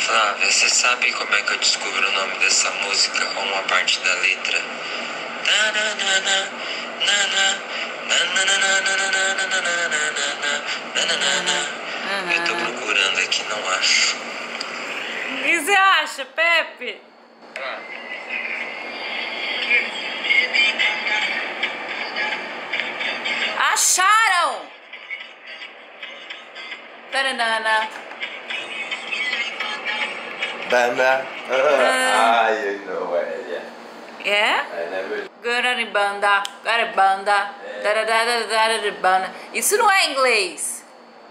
Flávia, você sabe como é que eu descubro o nome dessa música ou uma parte da letra? Eu tô procurando aqui, não acho. O que você acha, Pepe? Acharam! Taranana. Banda. I know it, yeah. Yeah? I never... Garibanda, garibanda, banda. Isso não é inglês.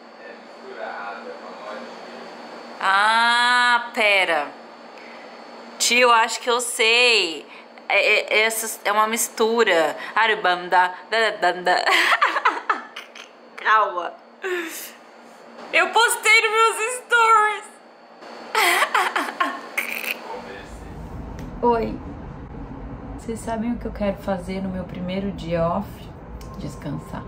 Ah, pera. Tio, acho que eu sei. Essa é uma mistura. Aribanda, dadanda. Calma. Eu postei nos meus stories. Oi. Vocês sabem o que eu quero fazer no meu primeiro dia off? Descansar.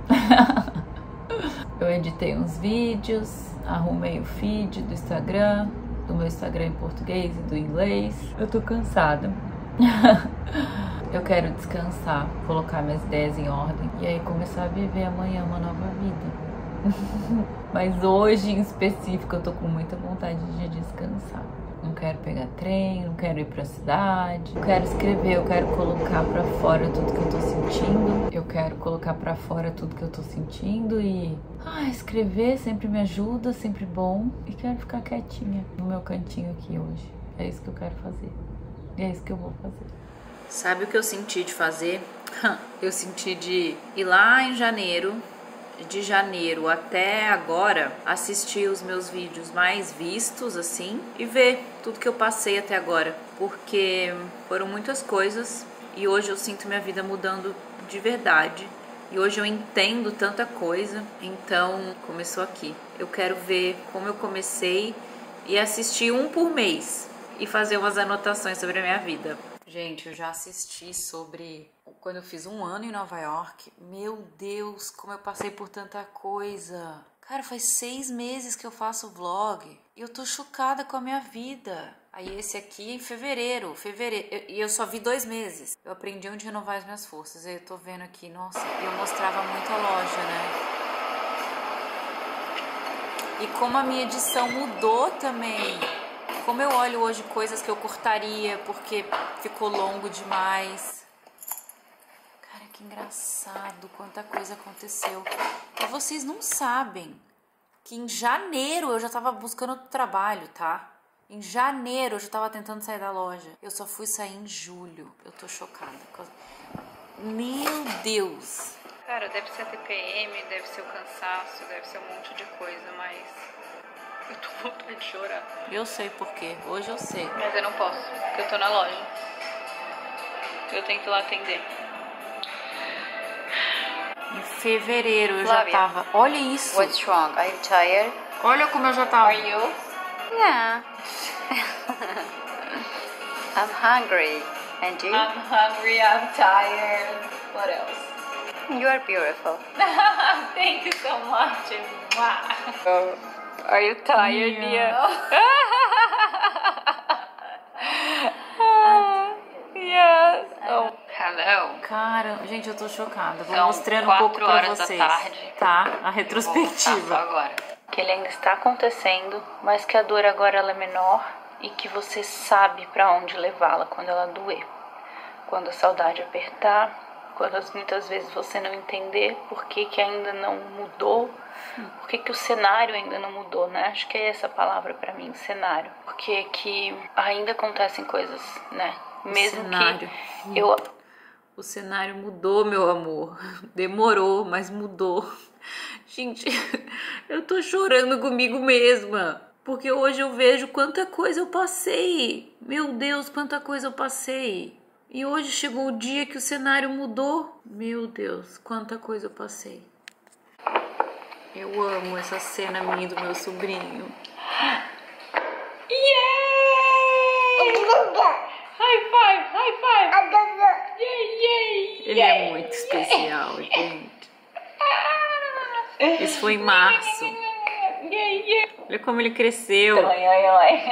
Eu editei uns vídeos, arrumei o feed do Instagram, do meu Instagram em português e do inglês. Eu tô cansada. Eu quero descansar, colocar minhas ideias em ordem e aí começar a viver amanhã uma nova vida. Mas hoje em específico eu tô com muita vontade de descansar. Não quero pegar trem, não quero ir pra cidade. Eu quero escrever, eu quero colocar pra fora tudo que eu tô sentindo. Eu quero colocar pra fora tudo que eu tô sentindo e... escrever sempre me ajuda, sempre bom. E quero ficar quietinha no meu cantinho aqui hoje. É isso que eu quero fazer. E é isso que eu vou fazer. Sabe o que eu senti de fazer? Eu senti de ir lá em janeiro... de janeiro até agora, assistir os meus vídeos mais vistos, assim, e ver tudo que eu passei até agora, porque foram muitas coisas e hoje eu sinto minha vida mudando de verdade. E hoje eu entendo tanta coisa, então começou aqui. Eu quero ver como eu comecei e assistir um por mês e fazer umas anotações sobre a minha vida. Gente, eu já assisti sobre quando eu fiz 1 ano em Nova York. Meu Deus, como eu passei por tanta coisa. Cara, faz 6 meses que eu faço vlog e eu tô chocada com a minha vida. Aí esse aqui em fevereiro, e eu só vi 2 meses. Eu aprendi onde renovar as minhas forças. Aí eu tô vendo aqui, nossa, eu mostrava muito a loja, né? E como a minha edição mudou também. Como eu olho hoje coisas que eu cortaria porque ficou longo demais. Cara, que engraçado, quanta coisa aconteceu. E vocês não sabem que em janeiro eu já tava buscando outro trabalho, tá? Em janeiro eu já tava tentando sair da loja. Eu só fui sair em julho. Eu tô chocada. Meu Deus! Cara, deve ser a TPM, deve ser o cansaço, deve ser um monte de coisa, mas... eu tô com vontade de chorar. Eu sei por quê. Hoje eu sei. Mas eu não posso, porque eu tô na loja. Eu tenho que ir lá atender. Em fevereiro eu já tava... Olha isso. What's wrong? Are you tired? Olha como eu já tava. Are you? Yeah. I'm hungry. And you? I'm hungry, I'm tired. What else? You are beautiful. Thank you so much. Oh, are you tired, Nia? Yes. Oh. Hello. Cara, gente, eu tô chocada. Vou São mostrando um pouco pra 4 horas vocês. da tarde. Tá? A Vou voltar retrospectiva. só agora. Que ele ainda está acontecendo, mas que a dor agora ela é menor e que você sabe pra onde levá-la quando ela doer. Quando a saudade apertar, quando muitas vezes você não entender por que ainda não mudou, por que o cenário ainda não mudou, né? Acho que é essa palavra pra mim, cenário. Porque que ainda acontecem coisas, né? Mesmo cenário. Que eu... O cenário mudou, meu amor. Demorou, mas mudou. Gente, eu tô chorando comigo mesma. Porque hoje eu vejo quanta coisa eu passei. Meu Deus, quanta coisa eu passei. E hoje chegou o dia que o cenário mudou. Meu Deus, quanta coisa eu passei. Eu amo essa cena minha do meu sobrinho. Yay! High five, high five! Yay, yay! Ele é muito especial, gente. Isso foi em março. Olha como ele cresceu. Tonhonhoi.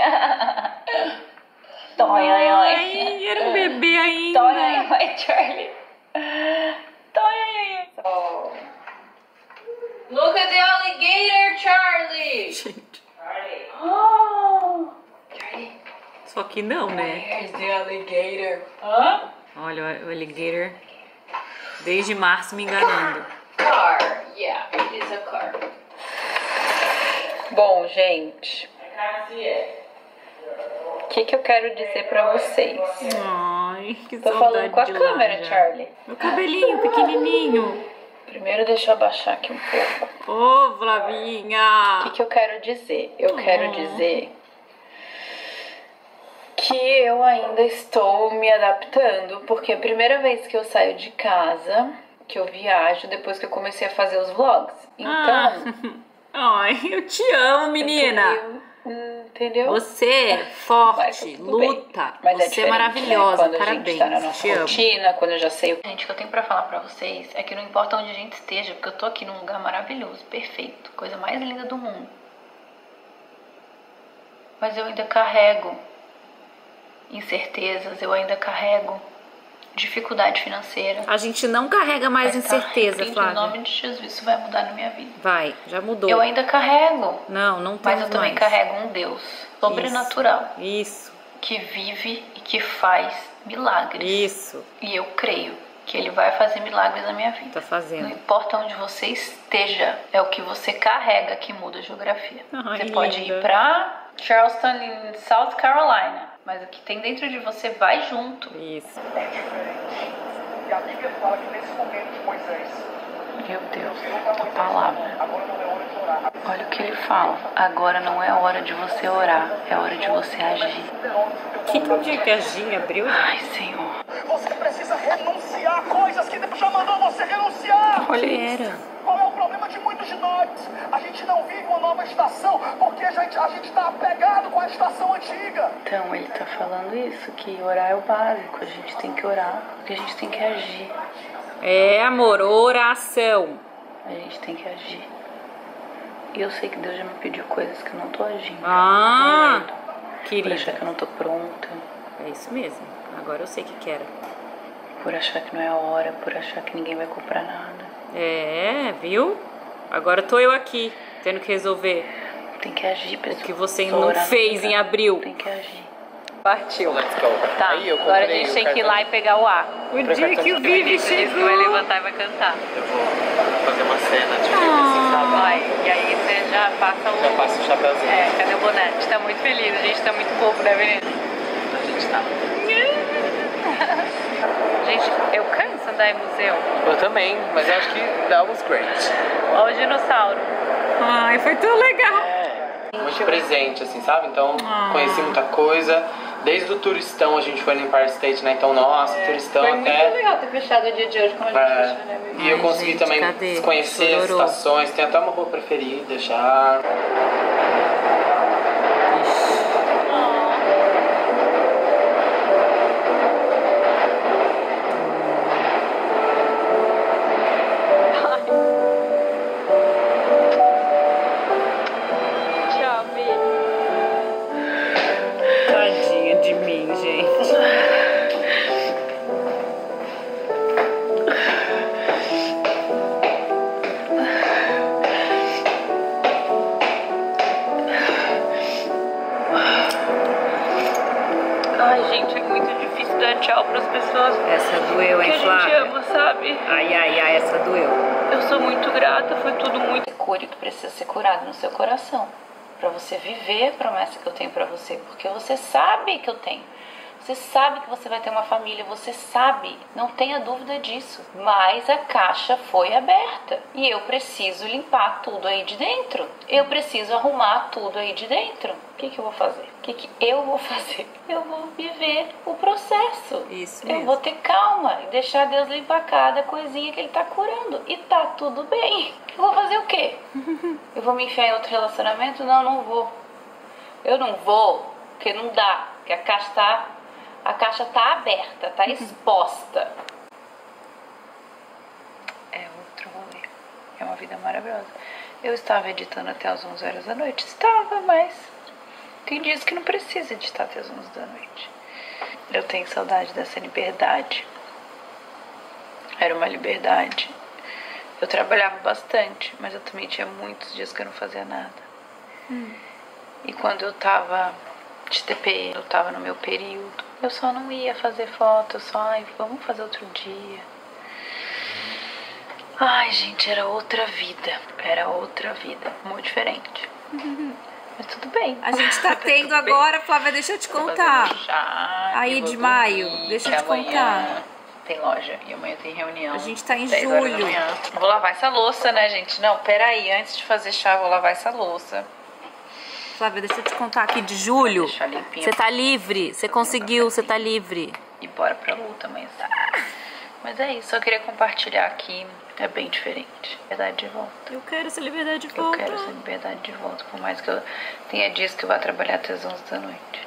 Tonhonhoi. Ai, era um bebê ainda. Tonhonhoi, Charlie. Tonhonhoi. Oh. Look at the alligator, Charlie. Gente, Oh. Charlie. só que não, né? Here's the alligator. Hã? Olha o alligator desde março me enganando. Car. Yeah, it is a car. Bom, gente, o que eu quero dizer pra vocês? Ai, que Tô saudade falando com a de câmera, lá já. Charlie. Meu cabelinho pequenininho. Primeiro deixa eu abaixar aqui um pouco. Ô, Flavinha. O que eu quero dizer? Eu quero dizer que eu ainda estou me adaptando, porque é a primeira vez que eu saio de casa, que eu viajo, depois que eu comecei a fazer os vlogs. Então, Ai, eu te amo, menina. entendeu? Você é Mas forte, tudo bem. luta. Mas Você é diferente, maravilhosa, né? Quando a gente tá na parabéns. nossa Te amo. rotina, quando eu já sei. Gente, o que eu tenho pra falar pra vocês é que não importa onde a gente esteja, porque eu tô aqui num lugar maravilhoso, perfeito, coisa mais linda do mundo. Mas eu ainda carrego incertezas, eu ainda carrego dificuldade financeira. A gente não carrega mais incerteza, Em Flávia. nome de Jesus, isso vai mudar na minha vida. Vai, já mudou. Eu ainda carrego, Não mas temos eu também mais. carrego um Deus sobrenatural Isso, que vive e que faz milagres. isso. E eu creio que ele vai fazer milagres na minha vida. Tá Não fazendo. importa onde você esteja, é o que você carrega que muda a geografia. Ai, Você pode linda. ir pra Charleston, em South Carolina, mas o que tem dentro de você vai junto. Isso. É diferente. E a Bíblia fala que nesse momento de Moisés, Meu Deus, Senhor para a Moisés, palavra. agora não é hora de orar. Olha o que ele fala. Agora não é hora de você orar, é hora de você agir. Que dia que a Ginha abriu? Ai, Senhor. Você precisa renunciar a coisas que Deus já mandou você renunciar. Olha Que isso. era? Qual é o problema de muitos de nós? A gente não vive uma nova estação porque a gente está apegado com a estação antiga. Então ele tá falando isso, que orar é o básico. A gente tem que orar, porque a gente tem que agir. É, amor, oração. A gente tem que agir. E eu sei que Deus já me pediu coisas que eu não tô agindo. Ah, Por achar querida. que eu não tô pronta, É isso mesmo. Agora eu sei o que era. por achar que não é a hora, por achar que ninguém vai comprar nada. É, viu? Agora tô eu aqui, tendo que resolver Tem que agir, pessoal. o que você Só não orar fez não em dá. abril. Tem que agir. Partiu. Tá, Aí eu agora a comprei gente o tem que ir lá e cartão. pegar o ar. O dia que o Vivi Ele chegou. vai levantar e vai cantar. Eu vou fazer uma cena de filme assim, sabe? Vai, e aí você já passa o... Já passo o chapéuzinho. É, cadê o boné? A gente tá muito feliz, a gente tá muito fofo, né, menina? A gente tá. Gente, eu canso andar em museu. Eu também, mas eu acho que that was great. Olha o dinossauro. Ai, foi tão legal. Muito presente, assim, sabe? Então, conheci muita coisa. Desde o turistão a gente foi no Empire State, né? Então, nossa, turistão Foi muito até... legal ter fechado o dia de hoje como a gente fechou, né, menina? E eu Ai, consegui gente, também cadê? conhecer as Chororô. estações. Tem até uma rua preferida já. Tchau, filho. Tadinha de mim, gente. Ai, gente, é muito difícil dar tchau pras pessoas Essa doeu, que hein, a gente Flávia? ama, sabe? Ai, ai, ai, essa doeu. Eu sou muito grata, foi tudo muito... Cure o que precisa ser curado no seu coração. Pra você viver a promessa que eu tenho pra você. Porque você sabe que eu tenho. Você sabe que você vai ter uma família, você sabe, não tenha dúvida disso. Mas a caixa foi aberta e eu preciso limpar tudo aí de dentro. Eu preciso arrumar tudo aí de dentro. O que eu vou fazer? O que eu vou fazer? Eu vou viver o processo. Isso Eu mesmo. vou ter calma e deixar Deus limpar cada coisinha que Ele tá curando. E tá tudo bem. Eu vou fazer o quê? Eu vou me enfiar em outro relacionamento? Não, não vou. Eu não vou, porque não dá. Porque a caixa tá aberta, tá exposta. É outro rolê. É uma vida maravilhosa. Eu estava editando até as 11 horas da noite? Estava, mas tem dias que não precisa editar até as 11 da noite. Eu tenho saudade dessa liberdade. Era uma liberdade. Eu trabalhava bastante, mas eu também tinha muitos dias que eu não fazia nada. E quando eu tava de TPM, eu tava no meu período, eu só não ia fazer foto, eu só, vamos fazer outro dia. Ai, gente, era outra vida. Era outra vida, muito diferente. Mas tudo bem. A gente tá tendo agora, Flávia, deixa eu te contar. Aí de maio, deixa eu te contar. Tem loja e amanhã tem reunião. A gente tá em 10 horas da julho. manhã. Vou lavar essa louça, né, gente? Não, peraí, antes de fazer chá, vou lavar essa louça. Flávia, deixa eu te contar aqui de julho. Deixar limpinha. Você tá livre, você conseguiu, você tá livre. E bora pra luta amanhã. Mas é isso, eu queria compartilhar aqui. É bem diferente. Liberdade de volta. Eu quero essa liberdade de Eu volta. quero essa liberdade de volta. Por mais que eu tenha dias que eu vá trabalhar até as 11 da noite.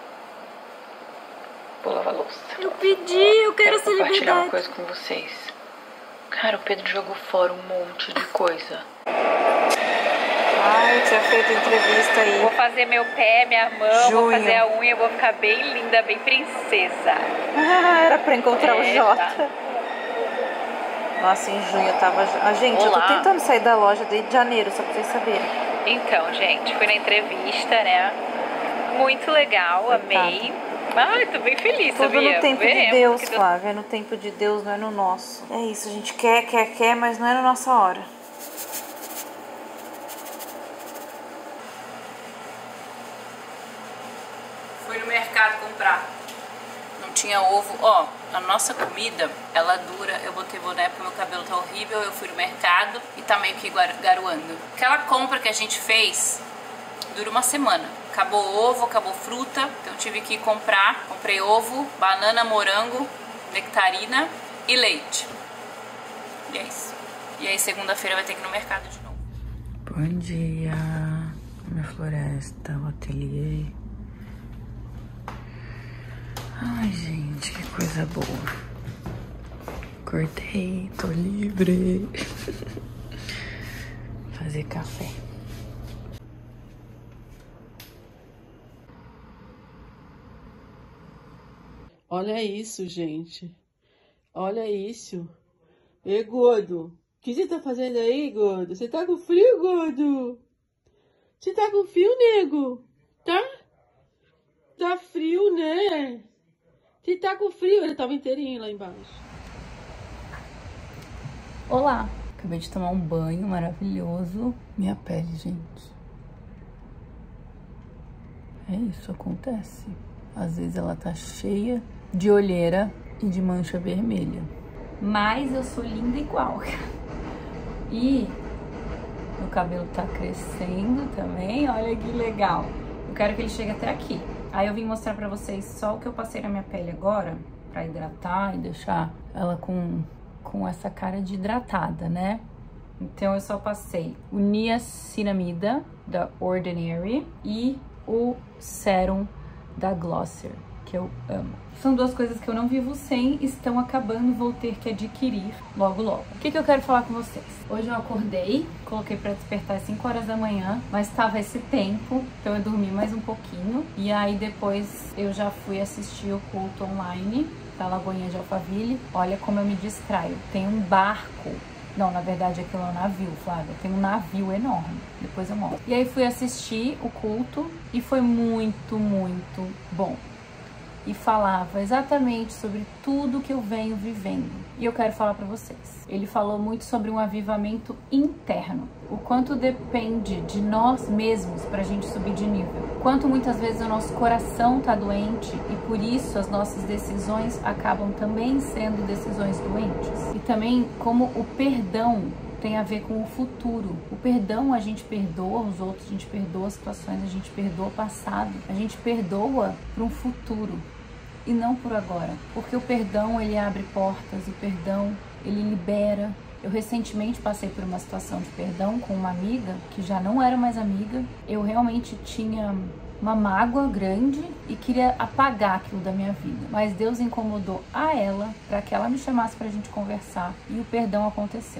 Vou lavar louça. Eu pedi, eu quero essa compartilhar uma liberdade. coisa com vocês. Cara, o Pedro jogou fora um monte de coisa. Ai, eu tinha feito entrevista aí. Vou fazer meu pé, minha mão, Junho. vou fazer a unha, vou ficar bem linda, bem princesa. Era pra encontrar o Jota. Tá. Nossa, em junho eu tava... gente, eu Olá. tô tentando sair da loja desde janeiro, só pra vocês saberem. Então, gente, fui na entrevista, né? Muito legal, amei. Ai, tô bem feliz, Tudo sabia? no tempo de Veremos Deus, que Flávia. É no tempo de Deus, não é no nosso. É isso, a gente quer, mas não é na nossa hora. Fui no mercado comprar. Não tinha ovo. Ó, a nossa comida, ela dura. Eu botei boné porque meu cabelo tá horrível. Eu fui no mercado e tá meio que garoando. Aquela compra que a gente fez dura uma semana. Acabou ovo, acabou fruta, então eu tive que comprar. Comprei ovo, banana, morango, nectarina e leite. E é isso. E aí segunda-feira vai ter que ir no mercado de novo. Bom dia, minha floresta, o ateliê. Ai, gente, que coisa boa. Cortei, tô livre. Fazer café. Olha isso, gente. Olha isso. Ei, gordo. O que você tá fazendo aí, gordo? Você tá com frio, gordo? Você tá com frio, nego? Tá? Tá frio, né? Você tá com frio. Ele tava inteirinho lá embaixo. Olá, acabei de tomar um banho maravilhoso. Minha pele, gente. É isso, acontece. Às vezes ela tá cheia de olheira e de mancha vermelha. Mas eu sou linda igual. E meu cabelo tá crescendo também, olha que legal. Eu quero que ele chegue até aqui. Aí eu vim mostrar pra vocês só o que eu passei na minha pele agora, pra hidratar e deixar ela com essa cara de hidratada, né? Então eu só passei o niacinamida da Ordinary e o sérum da Glossier, que eu amo. São duas coisas que eu não vivo sem, estão acabando e vou ter que adquirir logo logo. O que eu quero falar com vocês? Hoje eu acordei, coloquei pra despertar às 5 horas da manhã, mas tava esse tempo, então eu dormi mais um pouquinho. E aí depois eu já fui assistir o culto online da Lagoinha de Alphaville. Olha como eu me distraio. Tem um barco. Não, na verdade aquilo é um navio, Flávia. Tem um navio enorme. Depois eu mostro. E aí fui assistir o culto e foi muito, muito bom. E falava exatamente sobre tudo que eu venho vivendo. E eu quero falar pra vocês. Ele falou muito sobre um avivamento interno. O quanto depende de nós mesmos pra gente subir de nível. Quanto muitas vezes o nosso coração tá doente e por isso as nossas decisões acabam também sendo decisões doentes. E também como o perdão tem a ver com o futuro. O perdão, a gente perdoa os outros, a gente perdoa as situações, a gente perdoa o passado, a gente perdoa para um futuro e não por agora. Porque o perdão, ele abre portas, o perdão, ele libera. Eu recentemente passei por uma situação de perdão com uma amiga que já não era mais amiga. Eu realmente tinha uma mágoa grande e queria apagar aquilo da minha vida. Mas Deus incomodou a ela para que ela me chamasse pra gente conversar e o perdão aconteceu.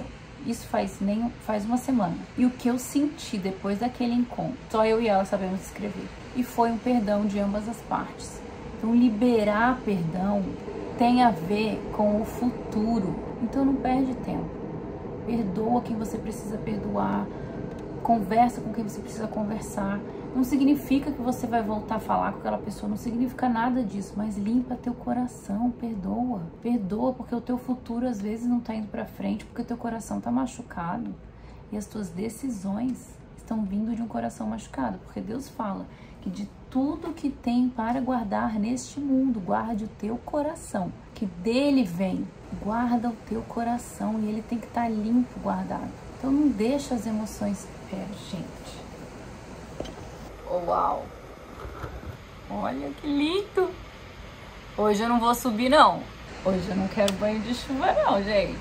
Isso faz uma semana. E o que eu senti depois daquele encontro, só eu e ela sabemos escrever. E foi um perdão de ambas as partes. Então, liberar perdão tem a ver com o futuro. Então, não perde tempo. Perdoa quem você precisa perdoar. Conversa com quem você precisa conversar. Não significa que você vai voltar a falar com aquela pessoa, não significa nada disso, mas limpa teu coração, perdoa. Perdoa, porque o teu futuro às vezes não tá indo pra frente, porque o teu coração tá machucado. E as tuas decisões estão vindo de um coração machucado, porque Deus fala que de tudo que tem para guardar neste mundo, guarde o teu coração, que dele vem. Guarda o teu coração e ele tem que estar limpo, guardado. Então não deixa as emoções... gente... Uau! Olha que lindo! Hoje eu não vou subir, não. Hoje eu não quero banho de chuva, não, gente.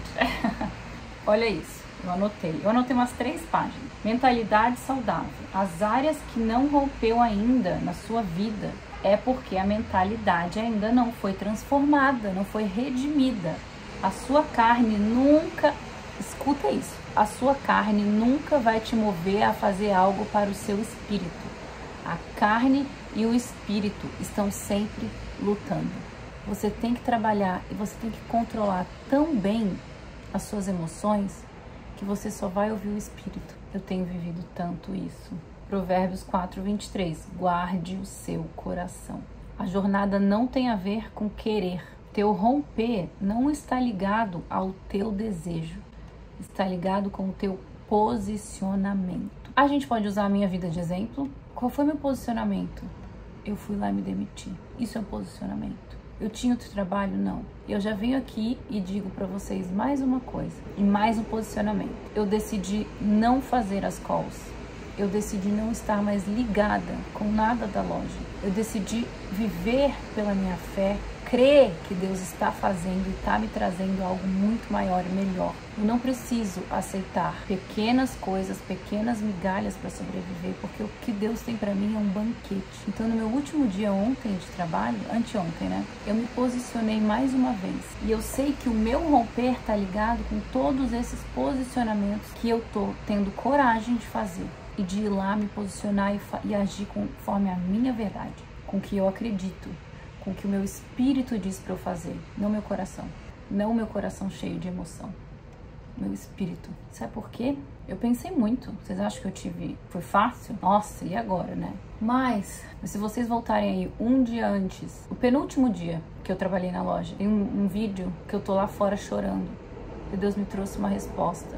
Olha isso, eu anotei. Eu anotei umas 3 páginas. Mentalidade saudável. As áreas que não rompeu ainda na sua vida é porque a mentalidade ainda não foi transformada, não foi redimida. A sua carne nunca... Escuta isso. A sua carne nunca vai te mover a fazer algo para o seu espírito. A carne e o espírito estão sempre lutando. Você tem que trabalhar e você tem que controlar tão bem as suas emoções que você só vai ouvir o espírito. Eu tenho vivido tanto isso. Provérbios 4:23. Guarde o seu coração. A jornada não tem a ver com querer. Teu romper não está ligado ao teu desejo. Está ligado com o teu posicionamento. A gente pode usar a minha vida de exemplo. Qual foi meu posicionamento? Eu fui lá e me demiti. Isso é um posicionamento. Eu tinha outro trabalho? Não. Eu já venho aqui e digo para vocês mais uma coisa. E mais um posicionamento. Eu decidi não fazer as calls. Eu decidi não estar mais ligada com nada da loja. Eu decidi viver pela minha fé, crer que Deus está fazendo e está me trazendo algo muito maior e melhor. Eu não preciso aceitar pequenas coisas, pequenas migalhas para sobreviver, porque o que Deus tem para mim é um banquete. Então, no meu último dia ontem de trabalho, anteontem, né? Eu me posicionei mais uma vez. E eu sei que o meu romper está ligado com todos esses posicionamentos que eu tô tendo coragem de fazer. E de ir lá me posicionar e agir conforme a minha verdade, com o que eu acredito, com o que o meu espírito diz para eu fazer, não meu coração. Não o meu coração cheio de emoção. Meu espírito. Sabe por quê? Eu pensei muito. Vocês acham que foi fácil? Nossa, e agora, né? Mas se vocês voltarem aí um dia antes, o penúltimo dia que eu trabalhei na loja, tem um vídeo que eu tô lá fora chorando. E Deus me trouxe uma resposta.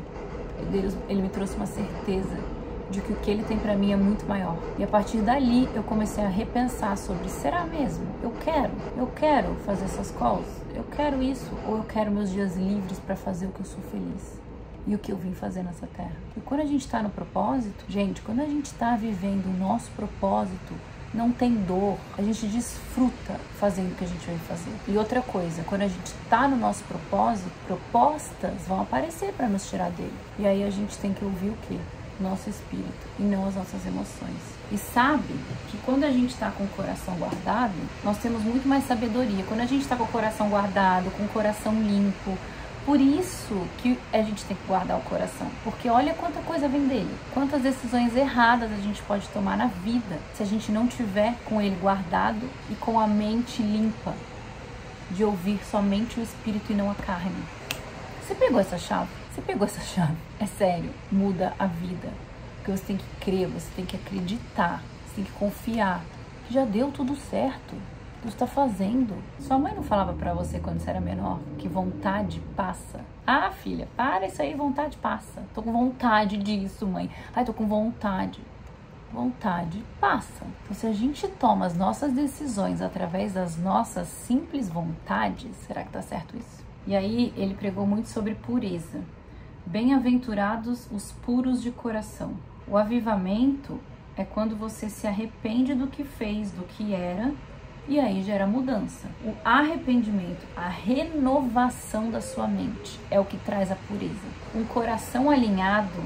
Ele me trouxe uma certeza de que o que ele tem pra mim é muito maior. E a partir dali eu comecei a repensar sobre, será mesmo? Eu quero fazer essas calls? Eu quero isso? Ou eu quero meus dias livres pra fazer o que eu sou feliz? E o que eu vim fazer nessa terra? E quando a gente tá no propósito, gente, quando a gente tá vivendo o nosso propósito, não tem dor, a gente desfruta fazendo o que a gente vem fazer. E outra coisa, quando a gente tá no nosso propósito, propostas vão aparecer pra nos tirar dele. E aí a gente tem que ouvir o quê? Nosso espírito e não as nossas emoções. E sabe que quando a gente está com o coração guardado, nós temos muito mais sabedoria. Quando a gente está com o coração guardado, com o coração limpo, por isso que a gente tem que guardar o coração. Porque olha quanta coisa vem dele. Quantas decisões erradas a gente pode tomar na vida se a gente não tiver com ele guardado e com a mente limpa, de ouvir somente o espírito e não a carne. Você pegou essa chave? Você pegou essa chave? É sério, muda a vida. Porque você tem que crer, você tem que acreditar, você tem que confiar que já deu tudo certo. Deus está fazendo. Sua mãe não falava pra você quando você era menor que vontade passa? Ah, filha, para isso aí, vontade passa. Tô com vontade disso, mãe. Ai, tô com vontade. Vontade passa. Então, se a gente toma as nossas decisões através das nossas simples vontades, será que tá certo isso? E aí ele pregou muito sobre pureza. Bem-aventurados os puros de coração. O avivamento é quando você se arrepende do que fez, do que era, e aí gera mudança. O arrependimento, a renovação da sua mente é o que traz a pureza. Um coração alinhado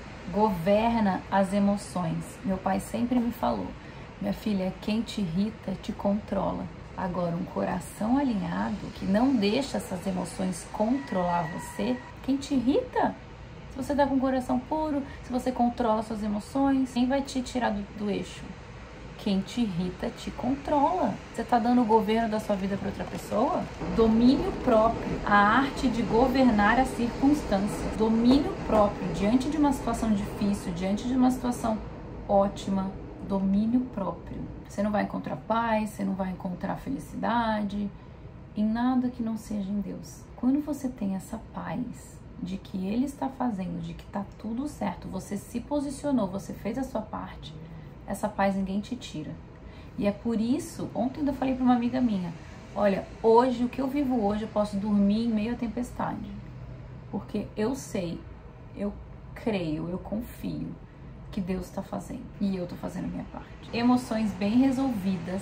governa as emoções. Meu pai sempre me falou, minha filha, quem te irrita te controla. Agora, um coração alinhado, que não deixa essas emoções controlar você, quem te irrita Se você tá com o coração puro, se você controla suas emoções, quem vai te tirar do eixo? Quem te irrita te controla. Você tá dando o governo da sua vida para outra pessoa? Domínio próprio. A arte de governar as circunstâncias. Domínio próprio. Diante de uma situação difícil, diante de uma situação ótima, domínio próprio. Você não vai encontrar paz, você não vai encontrar felicidade em nada que não seja em Deus. Quando você tem essa paz de que Ele está fazendo, de que tá tudo certo, você se posicionou, você fez a sua parte, essa paz ninguém te tira. E é por isso, ontem eu falei para uma amiga minha, olha, hoje, o que eu vivo hoje, eu posso dormir em meio à tempestade. Porque eu sei, eu creio, eu confio que Deus está fazendo. E eu estou fazendo a minha parte. Emoções bem resolvidas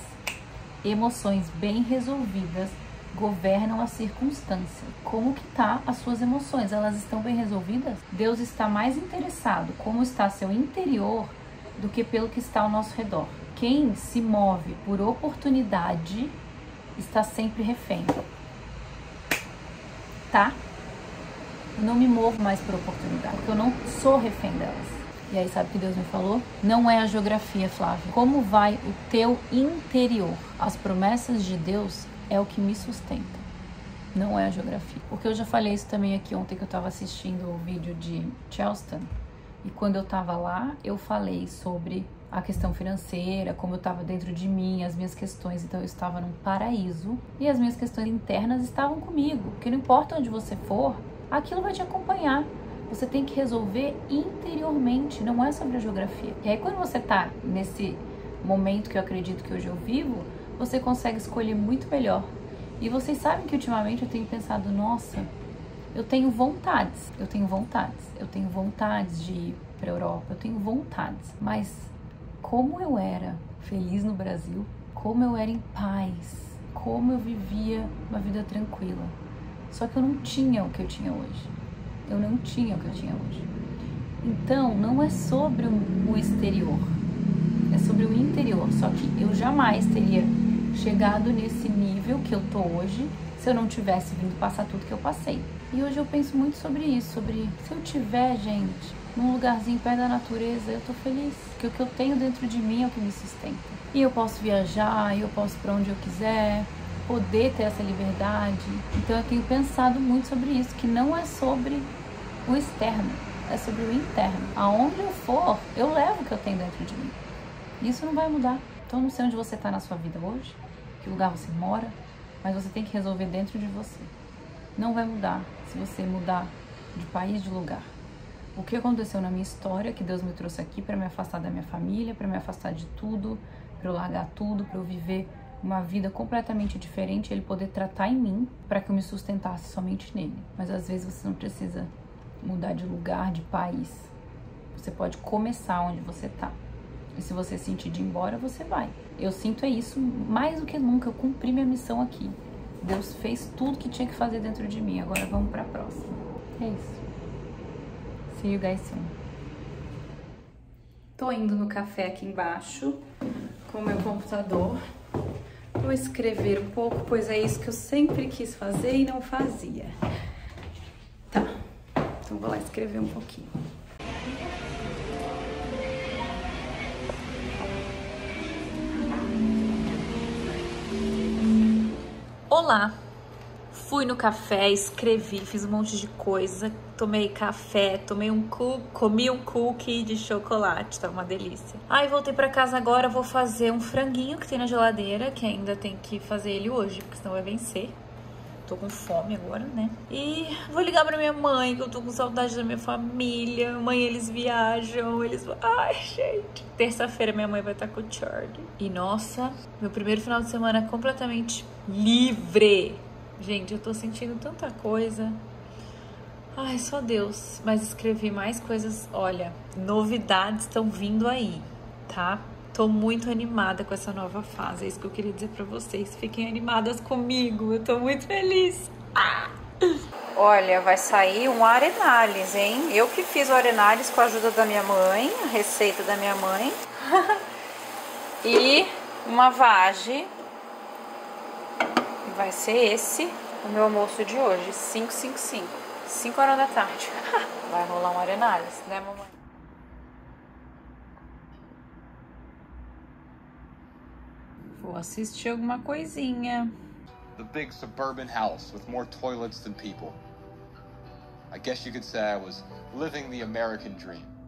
governam a circunstância. Como que tá as suas emoções? Elas estão bem resolvidas? Deus está mais interessado como está seu interior do que pelo que está ao nosso redor. Quem se move por oportunidade está sempre refém. Tá? Eu não me movo mais por oportunidade, porque eu não sou refém delas. E aí sabe o que Deus me falou? Não é a geografia, Flávia. Como vai o teu interior? As promessas de Deus é o que me sustenta. Não é a geografia. Porque eu já falei isso também aqui ontem que eu estava assistindo o vídeo de Charleston. E quando eu estava lá, eu falei sobre a questão financeira, como eu estava dentro de mim, as minhas questões. Então eu estava num paraíso e as minhas questões internas estavam comigo. Porque não importa onde você for, aquilo vai te acompanhar. Você tem que resolver interiormente, não é sobre a geografia. E aí quando você tá nesse momento que eu acredito que hoje eu vivo, você consegue escolher muito melhor. E vocês sabem que ultimamente eu tenho pensado, nossa, eu tenho vontades de ir pra Europa, eu tenho vontades. Mas como eu era feliz no Brasil, como eu era em paz, como eu vivia uma vida tranquila. Só que eu não tinha o que eu tinha hoje. Eu não tinha o que eu tinha hoje. Então, não é sobre o exterior, é sobre o interior. Só que eu jamais teria chegado nesse nível que eu tô hoje se eu não tivesse vindo passar tudo que eu passei. E hoje eu penso muito sobre isso, sobre se eu tiver, gente, num lugarzinho perto da natureza, eu tô feliz. Porque o que eu tenho dentro de mim é o que me sustenta. E eu posso viajar, e eu posso ir pra onde eu quiser, poder ter essa liberdade. Então eu tenho pensado muito sobre isso, que não é sobre o externo, é sobre o interno. Aonde eu for, eu levo o que eu tenho dentro de mim. Isso não vai mudar. Então não sei onde você está na sua vida hoje, que lugar você mora, mas você tem que resolver dentro de você. Não vai mudar se você mudar de país, de lugar. O que aconteceu na minha história, que Deus me trouxe aqui para me afastar da minha família, para me afastar de tudo, para eu largar tudo, para eu viver uma vida completamente diferente, Ele poder tratar em mim para que eu me sustentasse somente nele. Mas às vezes você não precisa mudar de lugar, de país. Você pode começar onde você tá. E se você sentir de ir embora, você vai. Eu sinto isso mais do que nunca. Eu cumpri minha missão aqui. Deus fez tudo que tinha que fazer dentro de mim. Agora vamos pra próxima. É isso. See you guys soon. Tô indo no café aqui embaixo com o meu computador. Vou escrever um pouco, pois é isso que eu sempre quis fazer e não fazia. Tá. Então vou lá escrever um pouquinho. Olá! Fui no café, escrevi, fiz um monte de coisa, tomei café, comi um cookie de chocolate, tá uma delícia. Aí voltei pra casa agora, vou fazer um franguinho que tem na geladeira, que ainda tem que fazer ele hoje, porque senão vai vencer. Tô com fome agora, né? E vou ligar pra minha mãe, que eu tô com saudade da minha família. Mãe, eles viajam, eles... Ai, gente. Terça-feira minha mãe vai estar com o Charlie. E, nossa, meu primeiro final de semana completamente livre. Gente, eu tô sentindo tanta coisa. Ai, só Deus. Mas escrevi mais coisas. Olha, novidades estão vindo aí, tá? Tô muito animada com essa nova fase, é isso que eu queria dizer pra vocês. Fiquem animadas comigo, eu tô muito feliz. Olha, vai sair um arenales, hein? Eu que fiz o arenales com a ajuda da minha mãe, a receita da minha mãe. E uma vagem. Vai ser esse o meu almoço de hoje, 555. 5 horas da tarde. Vai rolar uma arenalhas, né, mamãe? Vou assistir alguma coisinha. The big suburban house with more toilets than people. I guess you could say I was living the American dream.